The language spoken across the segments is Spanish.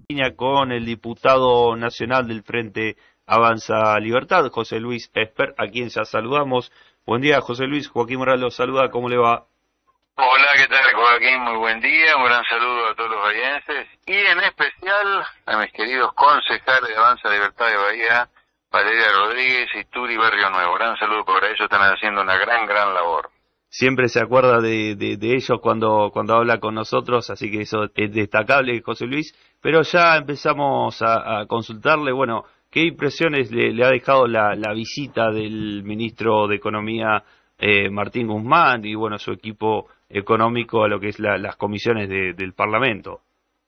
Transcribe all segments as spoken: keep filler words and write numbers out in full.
línea con el diputado nacional del Frente Avanza Libertad, José Luis Esper, a quien ya saludamos. Buen día, José Luis. Joaquín Morales lo saluda. ¿Cómo le va? Hola, ¿qué tal, Joaquín? Muy buen día. Un gran saludo a todos los bahienses y en especial a mis queridos concejales de Avanza Libertad de Bahía, Valeria Rodríguez y Turi Barrio Nuevo. Gran saludo por ellos, están haciendo una gran, gran labor. Siempre se acuerda de, de, de ellos cuando, cuando habla con nosotros, así que eso es destacable, José Luis. Pero ya empezamos a, a consultarle, bueno, ¿qué impresiones le, le ha dejado la, la visita del ministro de Economía, eh, Martín Guzmán, y bueno, su equipo económico a lo que es la, las comisiones de, del Parlamento?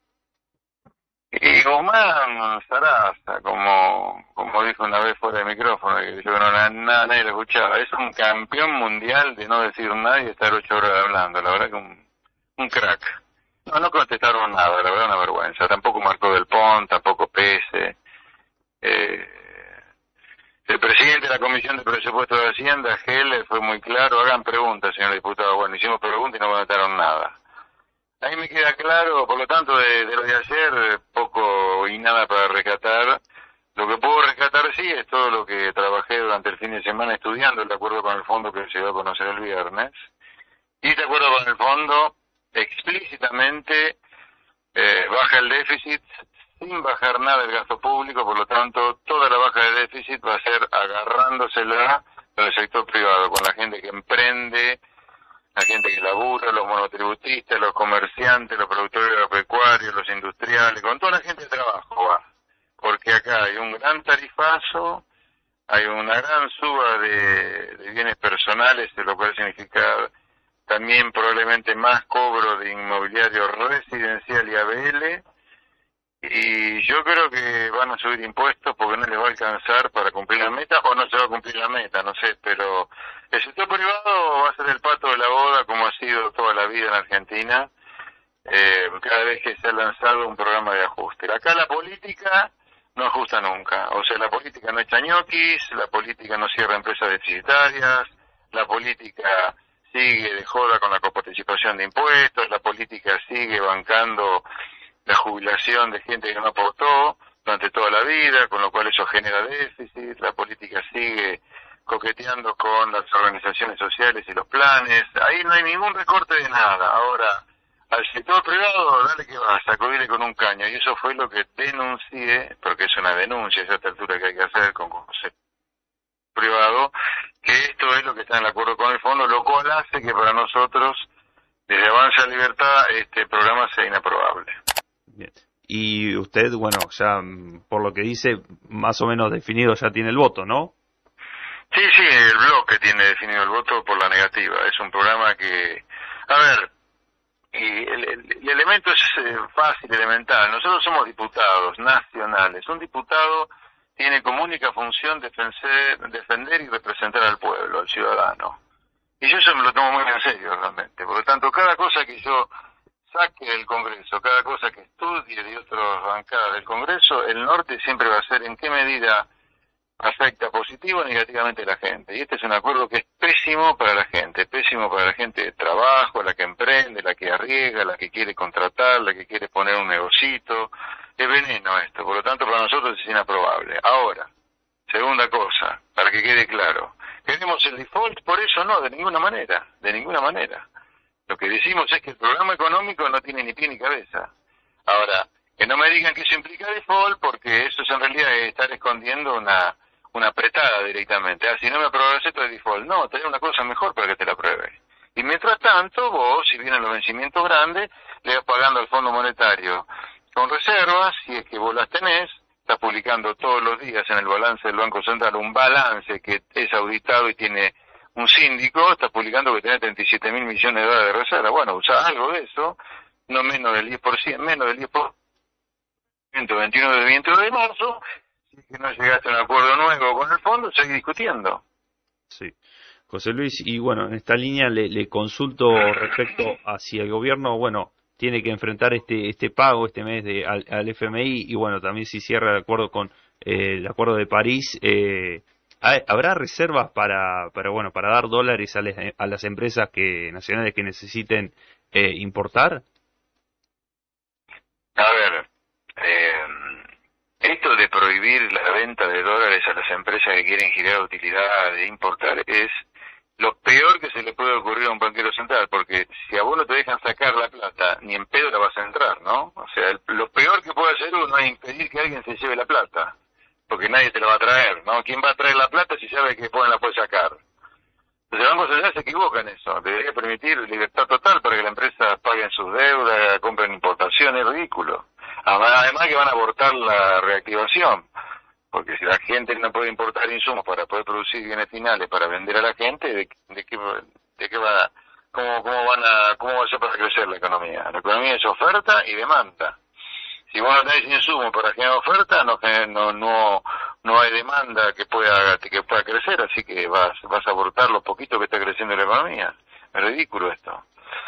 Y Guzmán Sarasa, como, como dijo una vez fuera de micrófono, que yo no nada, nada, nadie lo escuchaba, es un campeón mundial de no decir nada y estar ocho horas hablando, la verdad que un, un crack. No, no contestaron nada, la verdad una vergüenza, tampoco Marco del Pont, tampoco Pese. Eh, el presidente de la Comisión de Presupuestos de Hacienda, Gel, fue muy claro, hagan preguntas, señor diputado. Bueno, hicimos preguntas y no contestaron nada. Ahí me queda claro, por lo tanto, de, de lo de ayer, poco y nada para rescatar. Lo que puedo rescatar sí es todo lo que trabajé durante el fin de semana estudiando, de acuerdo con el fondo que se dio a conocer el viernes. Y de acuerdo con el fondo, explícitamente eh, baja el déficit sin bajar nada el gasto público, por lo tanto, toda la baja de déficit va a ser agarrándosela con el sector privado, con la gente que emprende, la gente que labura, los monotributistas, los comerciantes, los productores agropecuarios, los industriales, con toda la gente de trabajo va. Porque acá hay un gran tarifazo, hay una gran suba de, de bienes personales, lo cual significa también probablemente más cobro de inmobiliario residencial y A B L, y yo creo que van a subir impuestos porque no les va a alcanzar para cumplir la meta, o no se va a cumplir la meta, no sé, pero el sector privado va a ser el pato de la boda como ha sido toda la vida en Argentina, eh, cada vez que se ha lanzado un programa de ajuste. Acá la política no ajusta nunca, o sea, la política no echa ñoquis, la política no cierra empresas deficitarias, la política sigue de joda con la coparticipación de impuestos, la política sigue bancando la jubilación de gente que no aportó durante toda la vida, con lo cual eso genera déficit, la política sigue coqueteando con las organizaciones sociales y los planes, ahí no hay ningún recorte de nada. Ahora, al sector privado, dale que va, sacudirle con un caño, y eso fue lo que denuncié, porque es una denuncia, esa altura que hay que hacer con el sector privado, que esto es lo que está en acuerdo con el fondo, lo cual hace que para nosotros, desde Avanza Libertad, este programa sea inaprobable. Bien. Y usted, bueno, ya por lo que dice, más o menos definido ya tiene el voto, ¿no? Sí, sí, el bloque tiene definido el voto por la negativa. Es un programa que, a ver, y el, el, el elemento es eh, fácil, elemental. Nosotros somos diputados nacionales. Un diputado tiene como única función defender, defender y representar al pueblo, al ciudadano. Y yo eso me lo tomo muy en serio realmente. Por lo tanto, cada cosa que yo saque del Congreso, cada cosa que estudie de otras bancadas del Congreso, el norte siempre va a ser en qué medida afecta positivo o negativamente a la gente. Y este es un acuerdo que es pésimo para la gente, pésimo para la gente de trabajo, la que emprende, la que arriesga, la que quiere contratar, la que quiere poner un negocito. Es veneno esto, por lo tanto para nosotros es inaprobable. Ahora, segunda cosa, para que quede claro, ¿queremos el default? Por eso no, de ninguna manera, de ninguna manera. Lo que decimos es que el programa económico no tiene ni pie ni cabeza. Ahora, que no me digan que eso implica default, porque eso es en realidad estar escondiendo una una apretada directamente. Ah, si no me aprobas esto es default. No, tenés una cosa mejor para que te la apruebe. Y mientras tanto, vos, si vienen los vencimientos grandes, le vas pagando al Fondo Monetario con reservas, si es que vos las tenés, estás publicando todos los días en el balance del Banco Central un balance que es auditado y tiene un síndico, estás publicando que tenés treinta y siete mil millones de dólares de reserva. Bueno, usá algo de eso, no menos del diez por ciento, menos del diez por ciento, veintiuno de veinte de marzo, si es que no llegaste a un acuerdo nuevo con el fondo, seguí discutiendo. Sí. José Luis, y bueno, en esta línea le, le consulto respecto a si el gobierno, bueno, tiene que enfrentar este este pago este mes de al, al F M I, y bueno, también si cierra el acuerdo con eh, el acuerdo de París, eh, ¿habrá reservas para, para bueno para dar dólares a, les, a las empresas que nacionales que necesiten eh, importar? A ver, Eh, esto de prohibir la venta de dólares a las empresas que quieren girar utilidad de importar es lo peor que se le puede ocurrir a un banquero central, porque si a vos no te dejan sacar la plata, ni en pedo la vas a entrar, ¿no? O sea, el, lo peor que puede hacer uno es impedir que alguien se lleve la plata, porque nadie te la va a traer, ¿no? ¿Quién va a traer la plata si sabe que después la puede sacar? Entonces el Banco Central se equivoca en eso, debería permitir libertad total para que la empresa paguen sus deudas, compren importaciones, es ridículo. Además que van a abortar la reactivación, porque si la gente no puede importar insumos para poder producir bienes finales para vender a la gente, ¿de, de qué, de qué va, cómo, cómo van a, cómo va a ser para crecer la economía? La economía es oferta y demanda. Si vos no tenés insumos para generar oferta, no, no, no, no hay demanda que pueda, que pueda crecer, así que vas, vas a abortar lo poquito que está creciendo la economía. Es ridículo esto.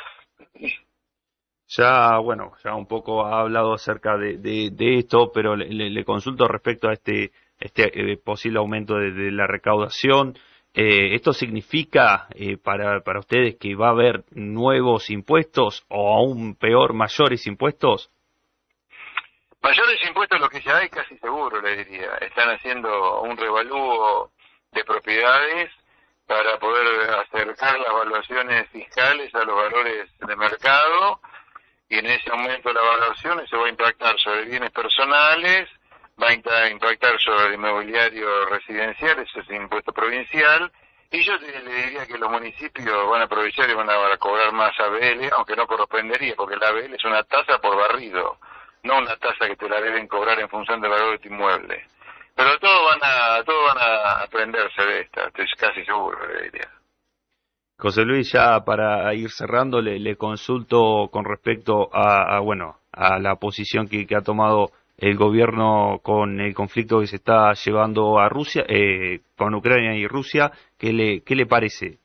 Ya, bueno, ya un poco ha hablado acerca de, de, de esto, pero le, le, le consulto respecto a este, este eh, posible aumento de, de la recaudación. Eh, ¿Esto significa eh, para, para ustedes que va a haber nuevos impuestos o aún peor, mayores impuestos? Mayores impuestos los que ya hay, casi seguro, le diría. Están haciendo un revalúo de propiedades para poder acercar las evaluaciones fiscales a los valores de mercado, y en ese aumento de las evaluaciones se va a impactar sobre bienes personales, va a impactar sobre el inmobiliario residencial, eso es impuesto provincial, y yo le diría que los municipios van a aprovechar y van a cobrar más A B L, aunque no correspondería, porque el A B L es una tasa por barrido, no una tasa que te la deben cobrar en función del valor de tu inmueble. Pero todos van a, todos van a aprenderse de esta, estoy casi seguro, le diría. José Luis, ya para ir cerrando, le, le consulto con respecto a, a bueno a la posición que, que ha tomado el gobierno con el conflicto que se está llevando a Rusia, eh, con Ucrania y Rusia. ¿Qué le, qué le parece?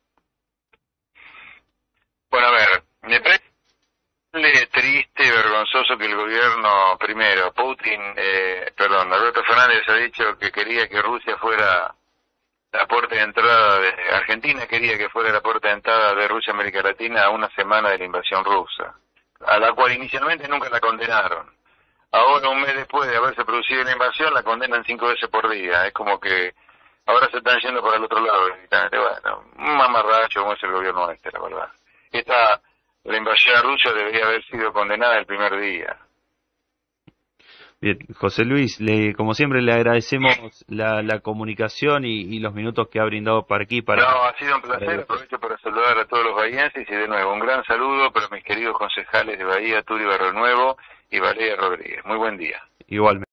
Bueno, a ver, me parece triste, vergonzoso que el gobierno, primero, Putin, eh, perdón, Alberto Fernández ha dicho que quería que Rusia fuera la puerta de entrada de Argentina, quería que fuera la puerta de entrada de Rusia a América Latina a una semana de la invasión rusa, a la cual inicialmente nunca la condenaron. Ahora, un mes después de haberse producido la invasión, la condenan cinco veces por día. Es como que ahora se están yendo para el otro lado. Bueno, un mamarracho como es el gobierno este, la verdad. Esta, la invasión a Rusia debería haber sido condenada el primer día. Bien, José Luis, le, como siempre le agradecemos la, la comunicación y, y los minutos que ha brindado para aquí. Para, no, ha sido un placer, aprovecho para saludar a todos los bahienses y de nuevo un gran saludo para mis queridos concejales de Bahía, Tulio Barrio Nuevo y Valeria Rodríguez. Muy buen día. Igualmente.